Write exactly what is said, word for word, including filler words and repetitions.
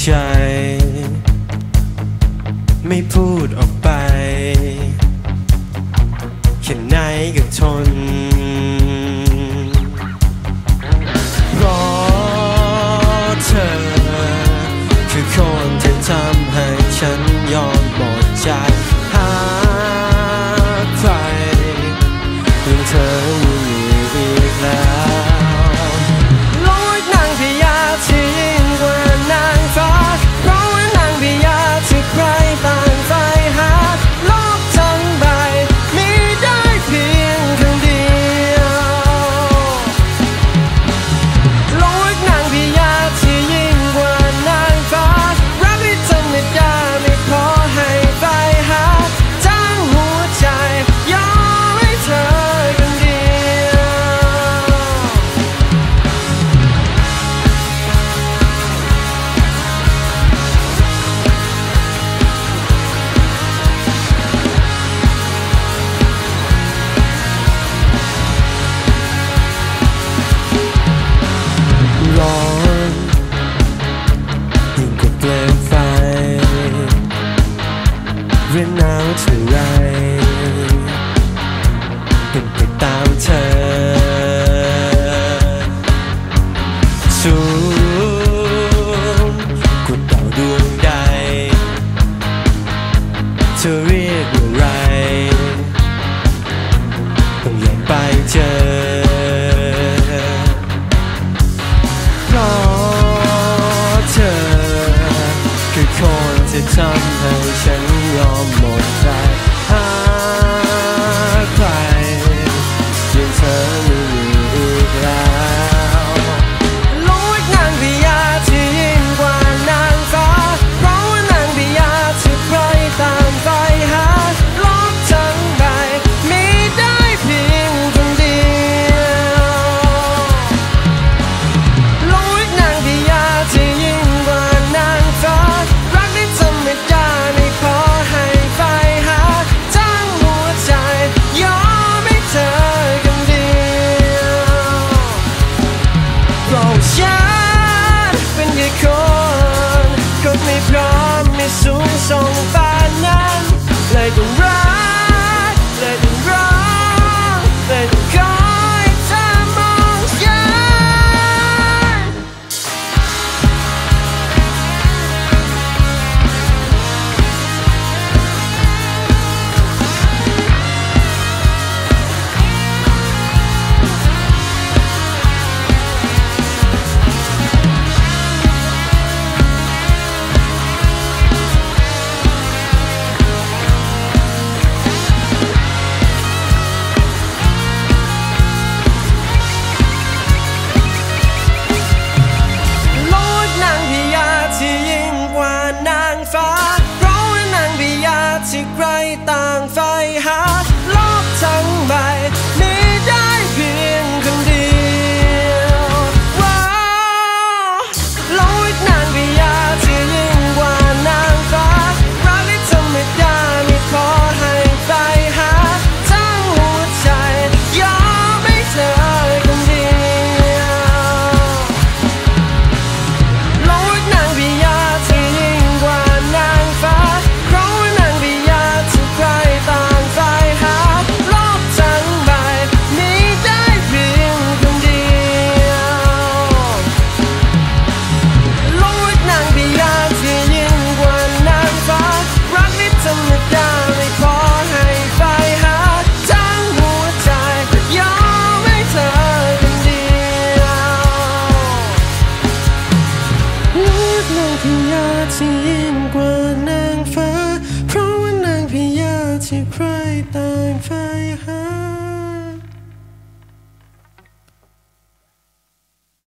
ใจไม่พูดออกไปแค่ไหนก็ทนเพราะเธอคือคนที่ทำให้ฉันยอมหมดใจหาใครยังเธอไม่มีอีกแล้วโลกนางพญาที่ยิ่งกว่านางฟ้าเพราะว่านางพญาที่ใครต่างใฝ่หาโลกทั้งใบมีได้เพียงครั้งเดียวโลกนางพญาที่ยิ่งกว่านางฟ้ารักที่ธรรมดาไม่พอให้ใฝ่หาทั้งหัวใจยอมให้เธอคนเดียวร้อนยิ่งกว่าเปลวไฟเรียนหนาวเท่าไรเป็นไปตามเธอสูงกว่าดาวดวงใดเธอเรียกว่าไรต้องอยากไปเจอเพราะเธอคือคนที่ทำให้ฉันยอมหมดใจหาใครยังเธอไม่มีอีกแล้วโลกนางพญาที่ยิ่งกว่านางฟ้าเพราะว่านางพญาที่ใครต่างใฝ่หาโลกทั้งใบมีได้เพียงคนเดียวโลกนางพญาที่ยิ่งกว่านางฟ้ารักที่ธรรมดาไม่พอให้ใฝ่หาทั้งหัวใจยอมให้เธอคนเดียวเพราะฉันเป็นแค่คนคนไม่พร้อมไม่สูงส่งปานนั้นเลยต้องรักเลยต้องร้องเลยต้องคอยเธอมองฉันโลกนางพญาที่ยิ่งกว่านางฟ้าเพราะว่านางพญาที่ใครต่างใฝ่หาโลกทั้งใบมีได้เพียงคนเดียวว้าวโลกนางพญาที่ยิ่งกว่านางฟ้ารักที่ธรรมดาไม่พอให้ใฝ่หาทั้งหัวใจยอมให้เธอคนเดียวโลกนางพญาที่ยิ่งกว่านางฟ้าเพราะว่านางพญาที่ใครต่างใฝ่หาโลกทั้งใบมีได้เพียงคนเดียวโลกนางพญาที่ยิ่งกว่านางฟ้ารักที่ธรรมดาไม่พอให้ใฝ่หาทั้งหัวใจยอมให้เธอคนเดียวโลกนางพญาที่